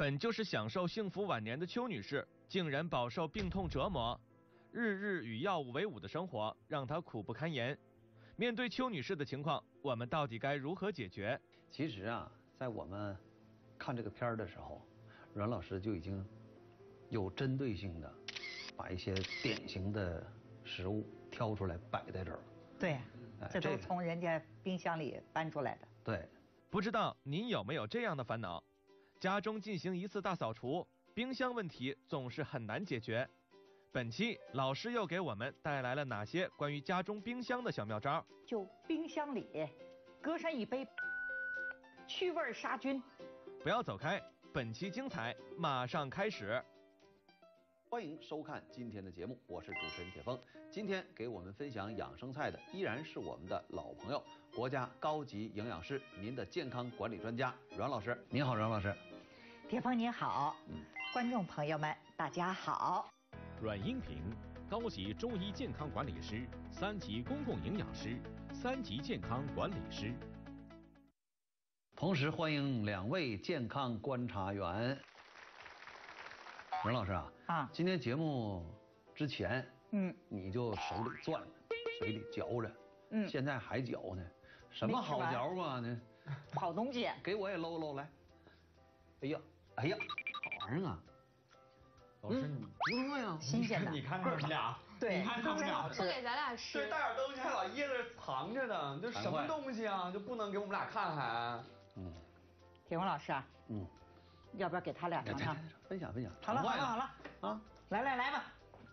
本就是享受幸福晚年的邱女士，竟然饱受病痛折磨，日日与药物为伍的生活让她苦不堪言。面对邱女士的情况，我们到底该如何解决？ 其实啊，在我们看这个片儿的时候，阮老师就已经有针对性的把一些典型的食物挑出来摆在这儿了。 对，这都从人家冰箱里搬出来的。 对， 不知道您有没有这样的烦恼？家中进行一次大扫除，冰箱问题总是很难解决。本期老师又给我们带来了哪些关于家中冰箱的小妙招？ 就冰箱里搁上一杯去味杀菌。 不要走开，本期精彩马上开始。 欢迎收看今天的节目，我是主持人铁峰。今天给我们分享养生菜的依然是我们的老朋友，国家高级营养师，您的健康管理专家阮老师。您好，阮老师。 铁峰您好，观众朋友们大家好。 阮英平，高级中医健康管理师，3级公共营养师，3级健康管理师。 同时欢迎2位健康观察员。阮老师啊，今天节目之前，你就手里攥着，嘴里嚼着，现在还嚼呢，什么好嚼法呢？ 好东西， 给我也搂搂来。哎呀，好玩意儿啊！老师，你不错呀， 新鲜的。 你看他们俩， 对， 你看他们俩， 不给咱俩吃， 这带点东西还老掖着藏着的，这什么东西啊？就不能给我们俩看还？ 铁峰老师啊，要不要给他俩尝尝？ 分享。 好了啊，来吧。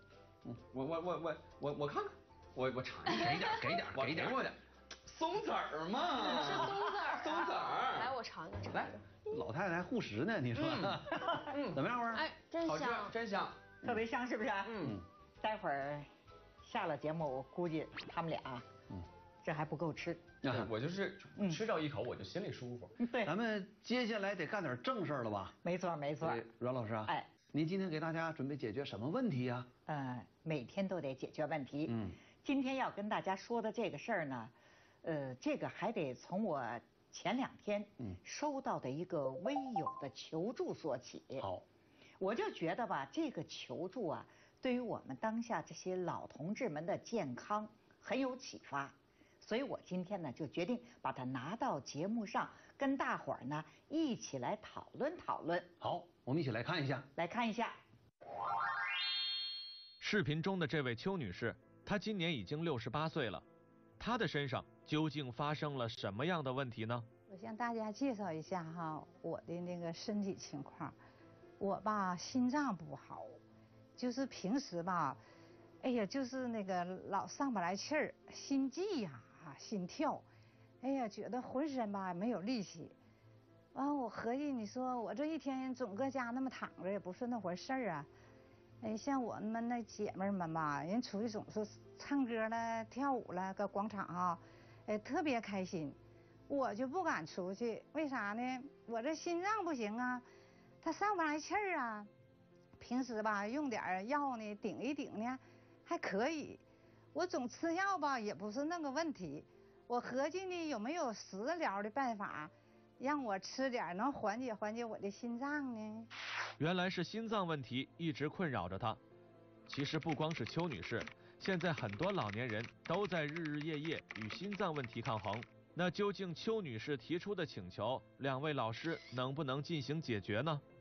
我看看，我尝一下，给点，松子儿嘛， 是松子儿， 松子儿。 来，我尝一个， 来，老太太还护食呢，你说，怎么样味儿？ 哎，真香， 真香， 特别香，是不是？待会儿下了节目，我估计他们俩，这还不够吃。 我就是吃着一口我就心里舒服。 对， 咱们接下来得干点正事儿了吧？ 没错。 阮老师啊，您今天给大家准备解决什么问题呀？ 每天都得解决问题。今天要跟大家说的这个事儿呢，这个还得从我前2天收到的一个微友的求助说起。 好， 我就觉得吧，这个求助啊，对于我们当下这些老同志们的健康很有启发。所以我今天呢就决定把它拿到节目上，跟大伙儿呢一起来讨论。 好，我们一起来看一下。 视频中的这位邱女士，她今年已经68岁了，她的身上究竟发生了什么样的问题呢？ 我向大家介绍一下哈，我的那个身体情况。我吧心脏不好，就是平时吧，哎呀，就是那个老上不来气儿，心悸呀。心跳，哎呀，觉得浑身吧没有力气。完，我合计，你说我这一天总搁家那么躺着，也不是那回事儿啊。哎，像我们那姐妹们吧，人出去总是唱歌了、跳舞了，搁广场啊，哎，特别开心。我就不敢出去，为啥呢？我这心脏不行啊，它上不来气儿啊。平时吧用点药呢，顶一顶呢，还可以。我总吃药吧，也不是那个问题。我合计呢，有没有食疗的办法，让我吃点能缓解我的心脏呢？ 原来是心脏问题一直困扰着她。其实不光是邱女士，现在很多老年人都在日日夜夜与心脏问题抗衡。那究竟邱女士提出的请求，2位老师能不能进行解决呢？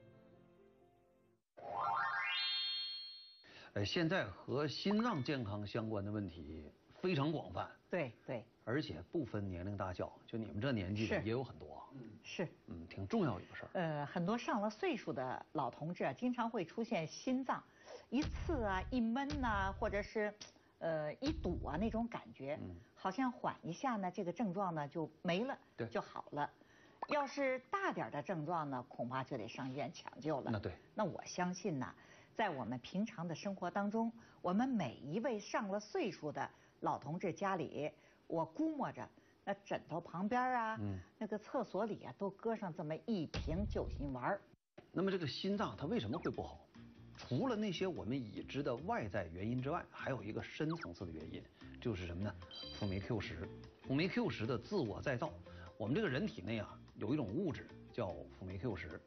现在和心脏健康相关的问题非常广泛， 对， 而且不分年龄大小，就你们这年纪的也有很多，挺重要一个事儿。 很多上了岁数的老同志啊，经常会出现心脏一刺啊、一闷呐，或者是一堵啊那种感觉，好像缓一下呢，这个症状呢就没了，就好了。要是大点的症状呢，恐怕就得上医院抢救了。那我相信呢，在我们平常的生活当中，我们每一位上了岁数的老同志家里，我估摸着那枕头旁边啊，那个厕所里啊，都搁上这么一瓶救心丸。 那么这个心脏它为什么会不好？除了那些我们已知的外在原因之外，还有一个深层次的原因，就是什么呢？辅酶 Q10，辅酶 Q10的自我再造。我们这个人体内啊，有一种物质叫辅酶 Q10，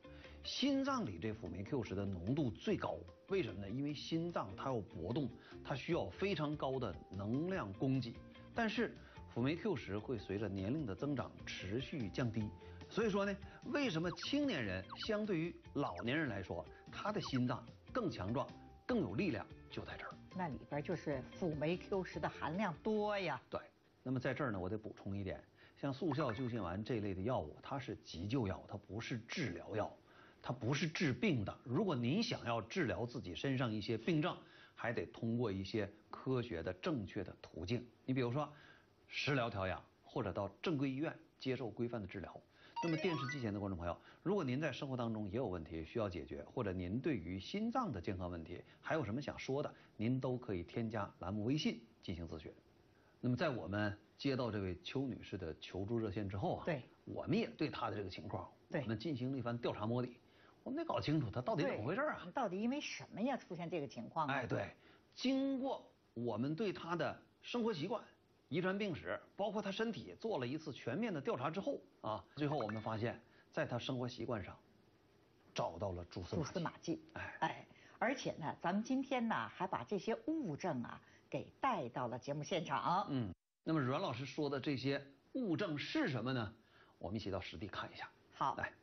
心脏里这辅酶 Q 十的浓度最高，为什么呢？因为心脏它要搏动，它需要非常高的能量供给，但是辅酶 Q 十会随着年龄的增长持续降低。所以说呢，为什么青年人相对于老年人来说，他的心脏更强壮、更有力量，就在这儿。 那里边就是辅酶 Q 十的含量多呀。 对。那么在这儿呢，我得补充一点，像速效救心丸这类的药物，它是急救药，它不是治疗药，它不是治病的。如果您想要治疗自己身上一些病症，还得通过一些科学的、正确的途径。你比如说，食疗调养，或者到正规医院接受规范的治疗。那么电视机前的观众朋友，如果您在生活当中也有问题需要解决，或者您对于心脏的健康问题还有什么想说的，您都可以添加栏目微信进行咨询。那么在我们接到这位邱女士的求助热线之后啊， 对， 我们也对她的这个情况， 对， 我们进行了一番调查摸底，我们得搞清楚她到底怎么回事啊？ 到底因为什么呀出现这个情况啊？ 哎，对，经过我们对她的生活习惯、遗传病史，包括她身体做了一次全面的调查之后啊，最后我们发现，在她生活习惯上找到了蛛丝马迹。 哎，而且呢，咱们今天呢还把这些物证啊给带到了节目现场。 那么阮老师说的这些物证是什么呢？我们一起到实地看一下。 好， 来。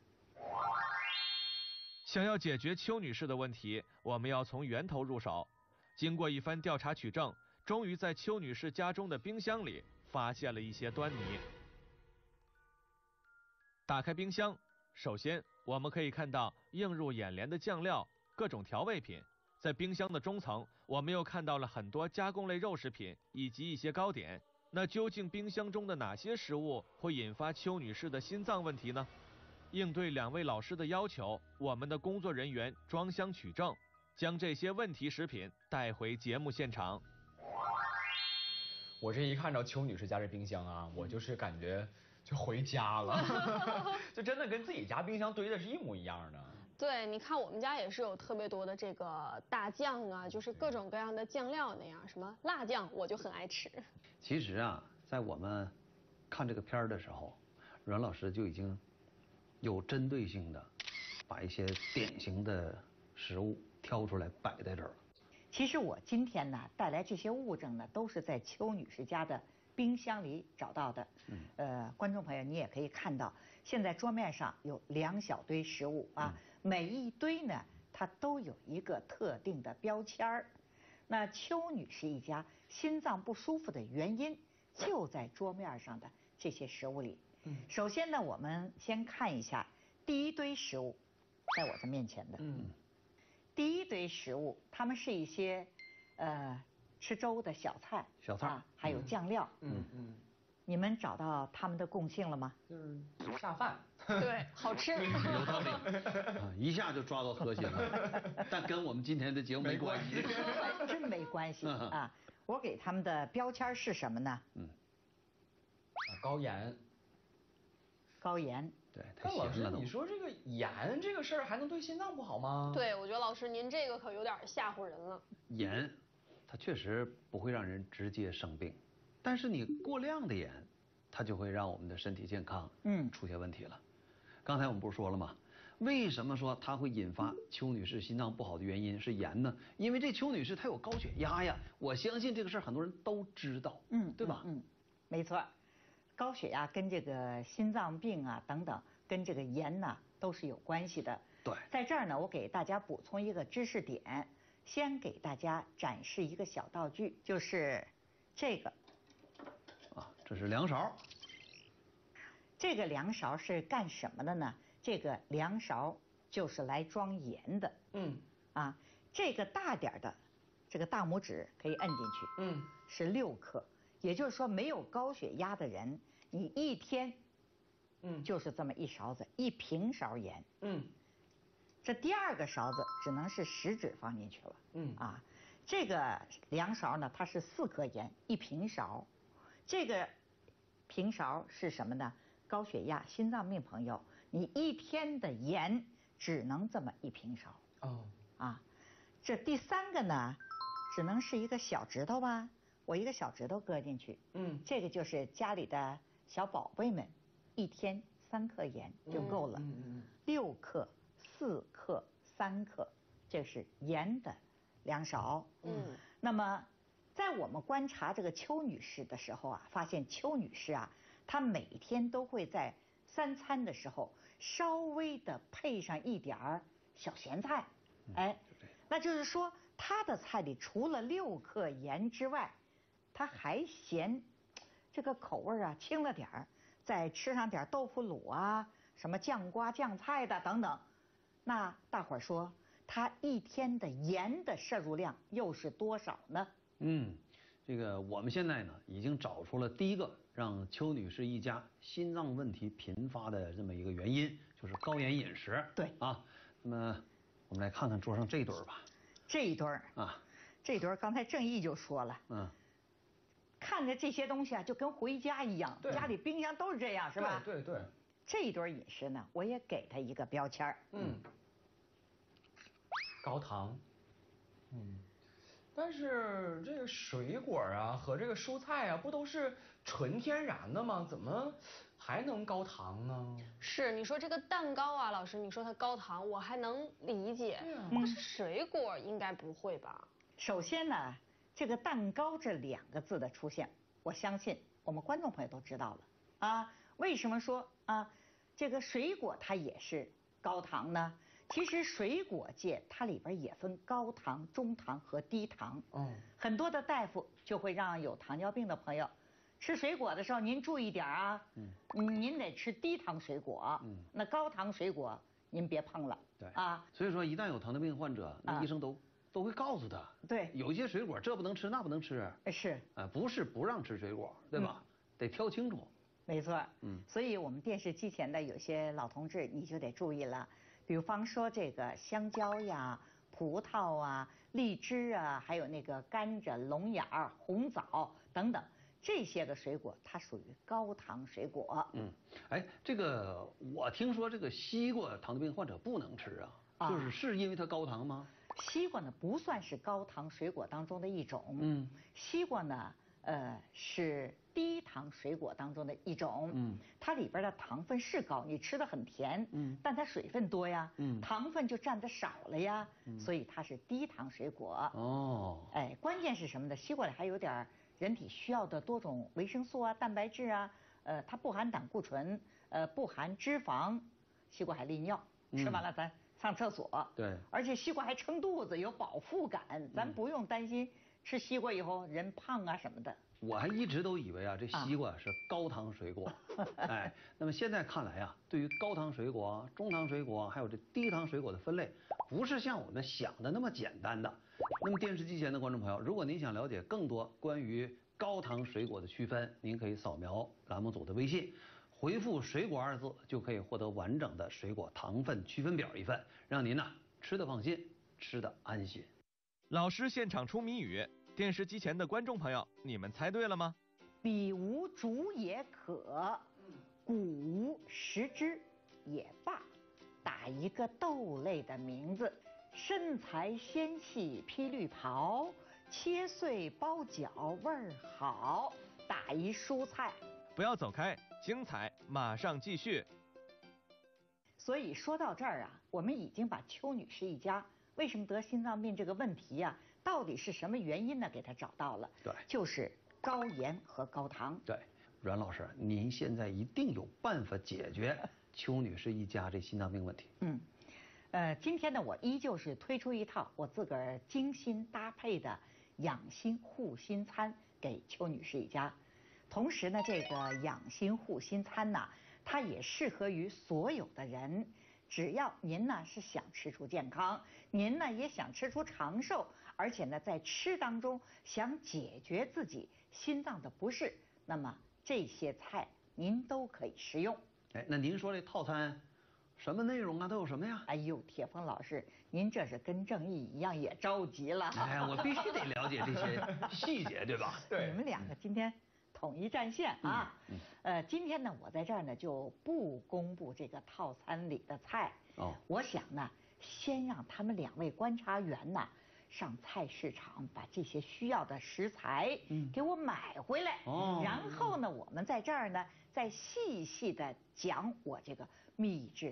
想要解决邱女士的问题，我们要从源头入手。经过一番调查取证，终于在邱女士家中的冰箱里发现了一些端倪。打开冰箱，首先我们可以看到映入眼帘的酱料、各种调味品。在冰箱的中层，我们又看到了很多加工类肉食品以及一些糕点。那究竟冰箱中的哪些食物会引发邱女士的心脏问题呢？应对2位老师的要求，我们的工作人员装箱取证，将这些问题食品带回节目现场。 我这一看着邱女士家这冰箱啊，我就是感觉就回家了，就真的跟自己家冰箱堆的是一模一样的。 对，你看我们家也是有特别多的这个大酱啊，就是各种各样的酱料那样，什么辣酱我就很爱吃。 其实啊，在我们看这个片儿的时候，阮老师就已经有针对性的把一些典型的食物挑出来摆在这儿了。 其实我今天呢带来这些物证呢，都是在邱女士家的冰箱里找到的。观众朋友，你也可以看到，现在桌面上有2小堆食物啊，每一堆呢它都有一个特定的标签儿。那邱女士一家心脏不舒服的原因就在桌面上的这些食物里。首先呢，我们先看一下第一堆食物，在我这面前的。第一堆食物，它们是一些吃粥的小菜，还有酱料。你们找到它们的共性了吗？ 就是下饭。 对，好吃。 有道理，一下就抓到核心了。但跟我们今天的节目没关系。 还真没关系啊！我给他们的标签是什么呢？ 高盐。 高盐。 对， 但老师，你说这个盐这个事儿还能对心脏不好吗？ 对，我觉得老师您这个可有点吓唬人了。 盐，它确实不会让人直接生病，但是你过量的盐，它就会让我们的身体健康出现问题了。刚才我们不是说了吗？为什么说它会引发邱女士心脏不好的原因是盐呢？因为这邱女士她有高血压呀，我相信这个事儿很多人都知道，对吧？ 没错。高血压跟这个心脏病啊等等，跟这个盐呐都是有关系的。 对， 在这儿呢，我给大家补充一个知识点，先给大家展示一个小道具，就是这个。 这是量勺。 这个量勺是干什么的呢？这个量勺就是来装盐的。这个大点的，这个大拇指可以摁进去。是6克。也就是说，没有高血压的人，你一天，就是这么一勺子，1平勺盐。这第2个勺子只能是食指放进去了。这个量勺呢，它是4克盐，1平勺。这个平勺是什么呢？高血压、心脏病朋友，你一天的盐只能这么1平勺。这第3个呢，只能是一个小指头吧。我一个小指头搁进去，这个就是家里的小宝贝们，一天3克盐就够了，6克 4克3克，这是盐的量勺。那么在我们观察这个邱女士的时候啊，发现邱女士啊，她每天都会在3餐的时候稍微的配上一点儿小咸菜，那就是说她的菜里除了6克盐之外，她还嫌这个口味啊轻了点儿，再吃上点豆腐乳啊，什么酱瓜酱菜的等等。那大伙儿说，她一天的盐的摄入量又是多少呢？ 这个我们现在呢已经找出了第一个让邱女士一家心脏问题频发的这么一个原因，就是高盐饮食。 对啊， 那么我们来看看桌上这一堆儿吧。 这一堆儿啊，这一堆儿刚才郑毅就说了，看着这些东西啊，就跟回家一样，家里冰箱都是这样，是吧？ 对。 这一堆饮食呢，我也给他一个标签儿， 高糖。但是这个水果啊和这个蔬菜啊，不都是纯天然的吗？怎么还能高糖呢？ 是你说这个蛋糕啊，老师，你说它高糖，我还能理解。但是水果应该不会吧？ 首先呢，这个蛋糕这2个字的出现，我相信我们观众朋友都知道了啊。为什么说啊这个水果它也是高糖呢？其实水果界它里边也分高糖、中糖和低糖。很多的大夫就会让有糖尿病的朋友吃水果的时候，您注意点啊，您得吃低糖水果，那高糖水果您别碰了。 对啊，所以说一旦有糖尿病患者，那医生都会告诉他， 对， 有一些水果这不能吃那不能吃。 是不是不让吃水果，对吧？得挑清楚。 没错。所以我们电视机前的有些老同志你就得注意了。比方说这个香蕉呀、葡萄啊、荔枝啊，还有那个甘蔗、龙眼儿、红枣等等，这些个水果它属于高糖水果。 这个我听说这个西瓜糖尿病患者不能吃啊，是因为它高糖吗？ 西瓜呢不算是高糖水果当中的一种，西瓜呢是低糖水果当中的一种，它里边的糖分是高，你吃的很甜，但它水分多呀，糖分就占得少了呀，所以它是低糖水果。关键是什么呢？西瓜里还有点人体需要的多种维生素啊、蛋白质啊，它不含胆固醇，不含脂肪，西瓜还利尿，吃完了咱上厕所。 对， 而且西瓜还撑肚子，有饱腹感，咱不用担心吃西瓜以后人胖啊什么的。 我还一直都以为这西瓜是高糖水果。那么现在看来对于高糖水果、中糖水果还有这低糖水果的分类，不是像我们想的那么简单的。那么电视机前的观众朋友，如果您想了解更多关于高糖水果的区分，您可以扫描栏目组的微信，回复水果2字，就可以获得完整的水果糖分区分表一份，让您吃得放心，吃得安心。 老师现场出谜语，电视机前的观众朋友，你们猜对了吗？ 彼无竹也可，谷无食之也罢，打一个豆类的名字，身材纤细披绿袍，切碎包饺味儿好，打一蔬菜。 不要走开，精彩马上继续。 所以说到这儿我们已经把邱女士一家为什么得心脏病这个问题到底是什么原因呢？给她找到了。 对， 就是高盐和高糖。 对，阮老师，您现在一定有办法解决邱女士一家这心脏病问题。 今天呢，我依旧是推出一套我自个儿精心搭配的养心护心餐给邱女士一家。同时呢，这个养心护心餐呢，它也适合于所有的人。只要您呢是想吃出健康，您呢也想吃出长寿，而且呢在吃当中想解决自己心脏的不适，那么这些菜您都可以食用。 那您说这套餐什么内容都有什么呀？ 哎呦，铁峰老师，您这是跟正义一样也着急了。 我必须得了解这些细节，对吧？ 对，你们2个今天统一战线啊。今天呢，我在这儿呢就不公布这个套餐里的菜。我想呢，先让他们2位观察员上菜市场把这些需要的食材给我买回来。然后呢，我们在这儿呢再细细的讲我这个秘制的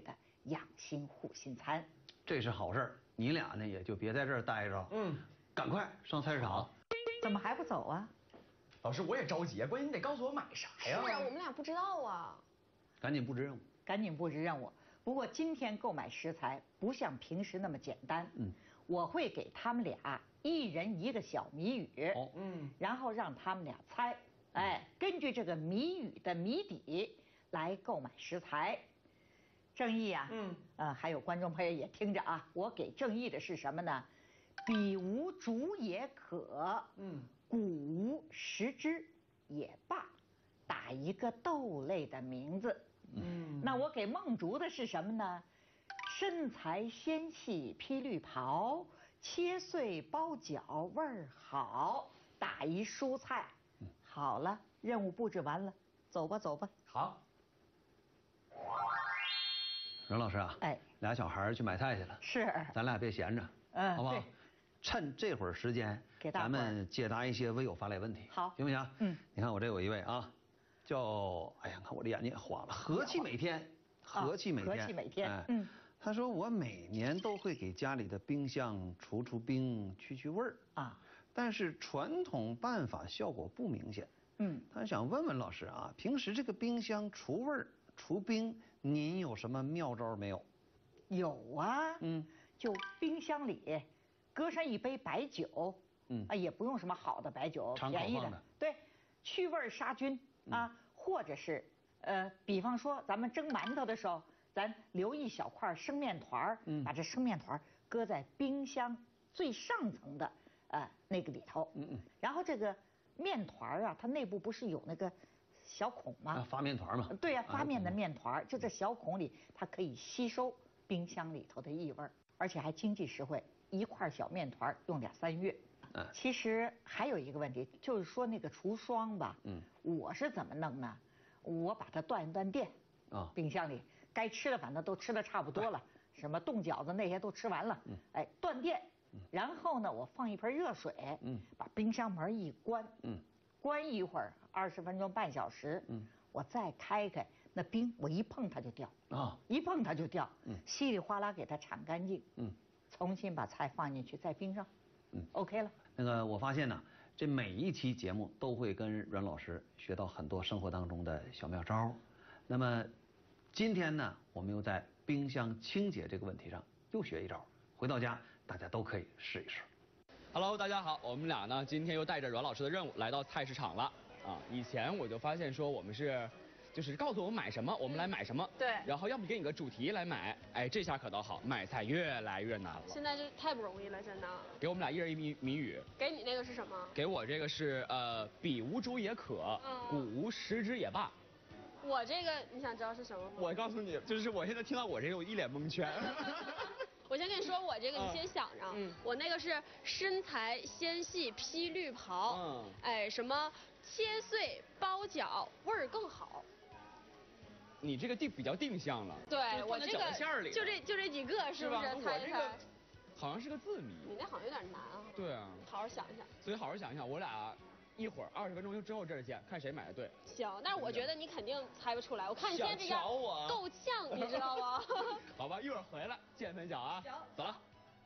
养心护心餐。 这是好事儿，你俩呢也就别在这儿待着，赶快上菜市场。 怎么还不走啊？ 老师，我也着急，关键你得告诉我买啥呀？ 是啊，我们俩不知道啊。 赶紧布置任务。 赶紧布置任务。不过今天购买食材不像平时那么简单，我会给他们俩一人一个小谜语，然后让他们俩猜，根据这个谜语的谜底来购买食材。正义啊，还有观众朋友也听着啊，我给正义的是什么呢？彼无竹也可，谷无食之也罢，打一个豆类的名字。那我给梦竹的是什么呢？身材纤细披绿袍，切碎包饺味儿好，打一蔬菜。好了，任务布置完了，走吧走吧。 好。 任老师啊，俩小孩去买菜去了， 是， 咱俩别闲着，好不好？趁这会儿时间，咱们解答一些微友发来问题， 好， 行不行？你看我这有一位啊，叫哎呀，看我这眼睛也花了，和气每天，和气每天，他说我每年都会给家里的冰箱除冰、去味儿啊，但是传统办法效果不明显。他想问问老师啊，平时这个冰箱除味儿、除冰，您有什么妙招没有？ 有啊，就冰箱里搁上一杯白酒，也不用什么好的白酒，便宜的，对，去味杀菌啊，或者是比方说咱们蒸馒头的时候，咱留一小块生面团，把这生面团搁在冰箱最上层的那个里头，然后这个面团啊，它内部不是有那个小孔吗？ 发面团嘛。 对呀，发面的面团，就这小孔里，它可以吸收冰箱里头的异味，而且还经济实惠，一块小面团用2、3月。其实还有一个问题，就是说那个除霜吧，我是怎么弄呢？我把它断一断电啊，冰箱里该吃的反正都吃的差不多了，什么冻饺子那些都吃完了，断电。然后呢，我放一盆热水，把冰箱门一关，关一会儿，20分钟、半小时，我再开开，那冰我一碰它就掉啊，一碰它就掉，稀里哗啦给它铲干净，重新把菜放进去再冰上，OK 了。 那个我发现呢，这每一期节目都会跟阮老师学到很多生活当中的小妙招。那么今天呢，我们又在冰箱清洁这个问题上又学一招，回到家大家都可以试一试。 Hello， 大家好，我们俩呢今天又带着阮老师的任务来到菜市场了啊。以前我就发现说我们就是告诉我们买什么，我们来买什么， 对， 然后要不给你个主题来买，哎，这下可倒好，买菜越来越难了。 现在这太不容易了，真的。 给我们俩一人一谜语。 给你那个是什么？ 给我这个是彼无竹也可，谷无食之也罢。 我这个你想知道是什么吗？ 我告诉你，就是我现在听到我这个我一脸蒙圈。 我先跟你说，我这个你先想着，我那个是身材纤细披绿袍，什么切碎包饺味儿更好。 你这个比较定向了， 对我这个馅儿里， 就这几个是不是？ 我这个好像是个字谜。 你那好像有点难啊。 对啊。 好好想一想。 所以好好想一想，我俩一会儿20分钟之后这儿见，看谁买的对。 行，但是我觉得你肯定猜不出来，我看你现在这样够呛，你知道吗？ 好吧，一会儿回来见分晓啊。 行， 走了。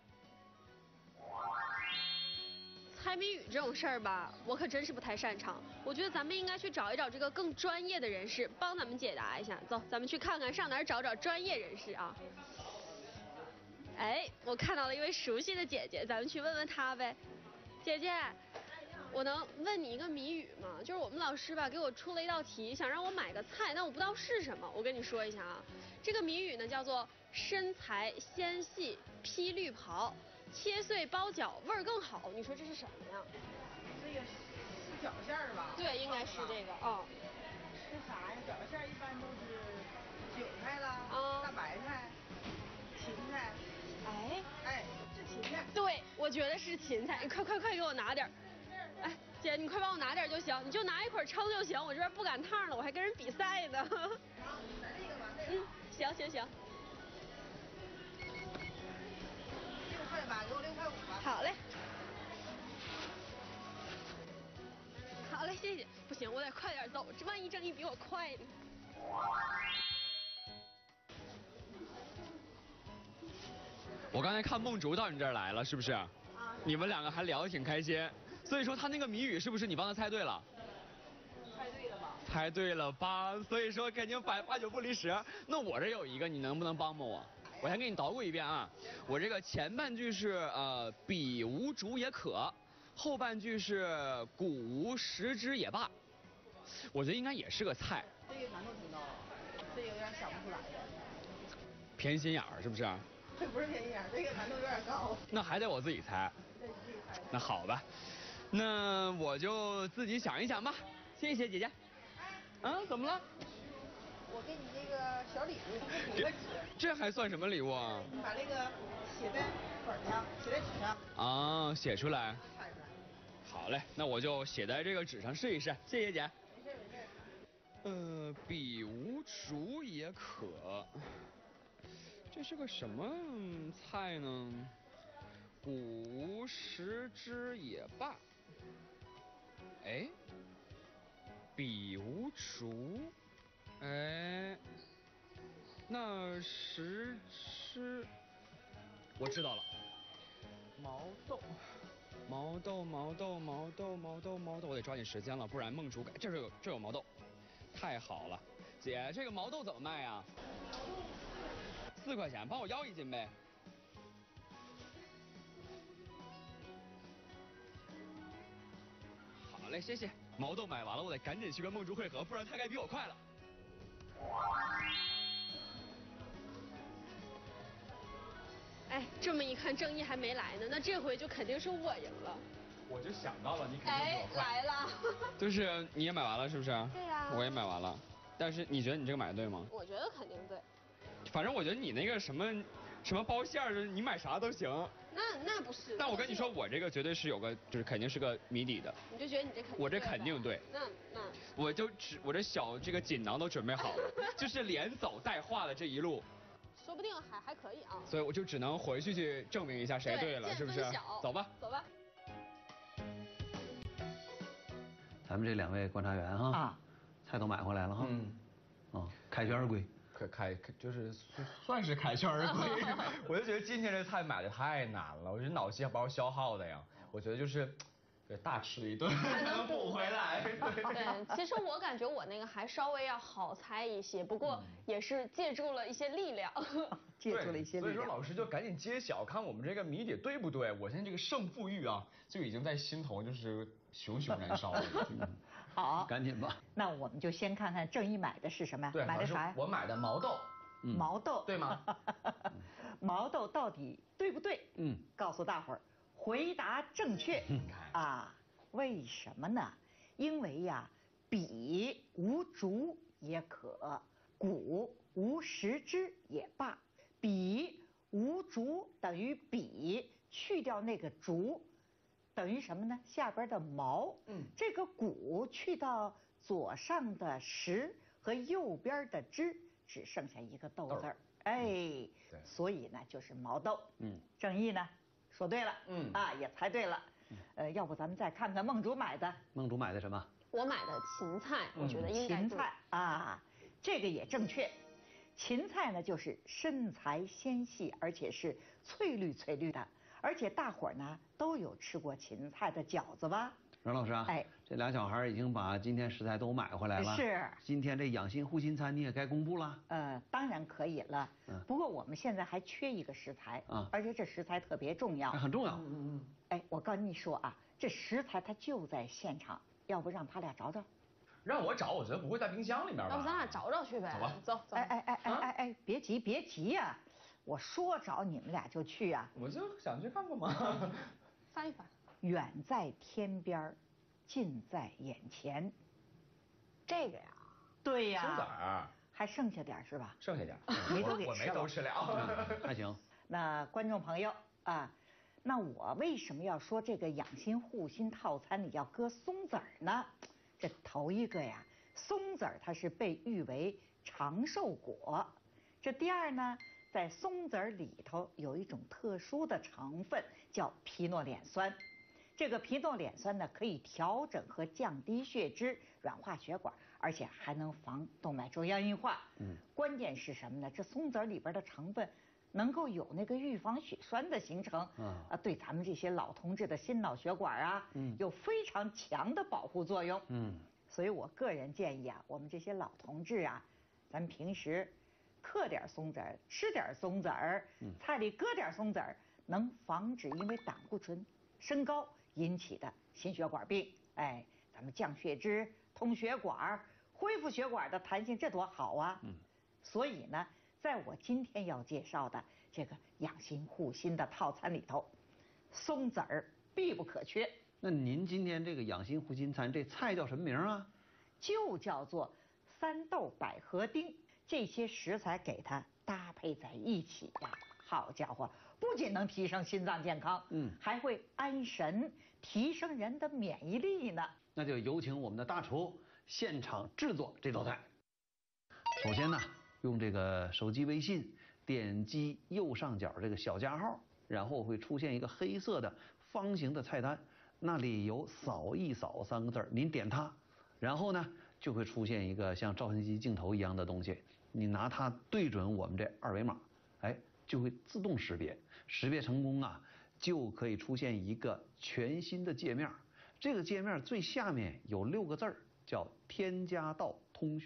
猜谜语这种事儿吧，我可真是不太擅长。我觉得咱们应该去找一找这个更专业的人士，帮咱们解答一下。走，咱们去看看上哪儿找专业人士啊。哎，我看到了一位熟悉的姐姐，咱们去问问她呗。姐姐，我能问你一个谜语吗？就是我们老师吧给我出了一道题，想让我买个菜，但我不知道是什么。我跟你说一下啊，这个谜语呢叫做身材纤细披绿袍，切碎包饺味儿更好。你说这是什么呀？ 这个是饺馅儿吧？ 对，应该是这个啊。 是啥呀？饺子馅儿一般都是韭菜啦，大白菜、芹菜。哎，是芹菜。 对，我觉得是芹菜。你快给我拿点儿。哎，姐，你快帮我拿点就行，你就拿一捆称就行。我这边不赶趟了，我还跟人比赛呢。 咱这个吧， 行。 6块8，给我6块5吧。 好嘞。好嘞，谢谢。不行，我得快点走，这万一正义比我快呢。 我刚才看梦竹到你这儿来了，是不是？啊。你们两个还聊得挺开心，所以说他那个谜语是不是你帮他猜对了？ 猜对了吧？ 猜对了吧？所以说肯定8九不离10。那我这有一个，你能不能帮帮我？我先给你捣鼓一遍啊。我这个前半句是彼无竹也可，后半句是谷无食之也罢。我觉得应该也是个菜。 这个难度挺高，这有点想不出来了。 偏心眼儿是不是？ 这不是偏心眼儿，这个难度有点高。 那还得我自己猜。 对，你自己猜。 那好吧，那我就自己想一想吧。谢谢姐姐。啊，怎么了？ 我给你这个小礼物，一个纸。 这还算什么礼物啊？ 你把这个写在本上，写在纸上。 啊，写出来。 猜出来。 好嘞，那我就写在这个纸上试一试。谢谢姐。 没事没事。彼无竹也可，这是个什么菜呢？谷无食之也罢。哎，彼无竹，哎，那食之，我知道了，毛豆。毛豆，我得抓紧时间了，不然梦竹这有毛豆，太好了，姐，这个毛豆怎么卖呀？4块钱，帮我要1斤呗。好嘞，谢谢。毛豆买完了，我得赶紧去跟梦竹汇合，不然他该比我快了。 哎，这么一看，郑毅还没来呢，那这回就肯定是我赢了。 我就想到了，你肯定比我快。 来了。 就是你也买完了是不是？ 对呀。 我也买完了，但是你觉得你这个买的对吗？ 我觉得肯定对。 反正我觉得你那个什么包馅儿，你买啥都行。 那不是。 但我跟你说，我这个绝对是有个，就是肯定是个谜底的。 你就觉得你这肯定对？ 我这肯定对。 那。 我这小这个锦囊都准备好了，就是连走带画的这一路。 说不定还可以啊。 所以我就只能回去证明一下谁对了，是不是？走吧。 走吧。 咱们这2位观察员哈，菜都买回来了哈，凯旋而归。 就是算是凯旋而归。我就觉得今天这菜买的太难了，我觉得脑细胞消耗的呀。我觉得就是大吃一顿才能补回来。 对，其实我感觉我那个还稍微要好猜一些，不过也是借助了一些力量。 借助了一些力量。 所以说老师就赶紧揭晓，看我们这个谜底对不对。我现在这个胜负欲啊，就已经在心头就是熊熊燃烧了。 好， 赶紧吧。 那我们就先看看郑毅买的是什么呀？ 对， 买的啥呀？ 我买的毛豆。 毛豆对吗？ 毛豆到底对不对？告诉大伙儿，回答正确。啊，为什么呢？因为呀，彼无竹也可，谷无食之也罢。彼无竹等于彼，去掉那个竹，等于什么呢？下边的毛。这个谷去到左上的食和右边的之。只剩下一个豆字儿，哎，所以呢就是毛豆。郑毅呢说对了，也猜对了。要不咱们再看看梦竹买的。 梦竹买的什么？ 我买的芹菜，我觉得应该。 芹菜啊，这个也正确。芹菜呢就是身材纤细，而且是翠绿翠绿的，而且大伙儿呢都有吃过芹菜的饺子吧？ 任老师啊，这俩小孩已经把今天食材都买回来了。 是。 今天这养心护心餐你也该公布了。 当然可以了。不过我们现在还缺一个食材而且这食材特别重要。 很重要。 哎，我跟你说啊，这食材它就在现场，要不让他俩找找？ 让我找，我觉得不会在冰箱里面吧？ 要不咱俩找找去呗？ 走吧， 走。 哎，别急呀！我说找你们俩就去呀。 我就想去看看嘛。 翻一翻。 远在天边，近在眼前。 这个呀？ 对呀。 松子儿还剩下点是吧？ 剩下点，我没都吃了。 还行。 那观众朋友啊，那我为什么要说这个养心护心套餐里要搁松子儿呢？这头一个呀，松子儿它是被誉为长寿果。这第二呢，在松子儿里头有一种特殊的成分叫皮诺脸酸。这个皮诺脸酸呢，可以调整和降低血脂、软化血管，而且还能防动脉粥样硬化。关键是什么呢？这松子儿里边的成分能够有那个预防血栓的形成，对咱们这些老同志的心脑血管啊，有非常强的保护作用。所以我个人建议啊，我们这些老同志啊，咱平时嗑点松子儿，吃点松子儿，菜里搁点松子儿，能防止因为胆固醇升高引起的心血管病。哎，咱们降血脂、通血管、恢复血管的弹性，这多好啊！所以呢，在我今天要介绍的这个养心护心的套餐里头，松子儿必不可缺。 那您今天这个养心护心餐，这菜叫什么名啊？ 就叫做三豆百合丁。这些食材给它搭配在一起呀，好家伙，不仅能提升心脏健康，还会安神，提升人的免疫力呢。 那就有请我们的大厨现场制作这道菜。首先呢，用这个手机微信点击右上角这个小加号，然后会出现一个黑色的方形的菜单，那里有扫一扫3个字，您点它，然后呢就会出现一个像照相机镜头一样的东西，你拿它对准我们这2维码，哎，就会自动识别，识别成功啊，就可以出现一个全新的界面。这个界面最下面有6个字儿，叫添加到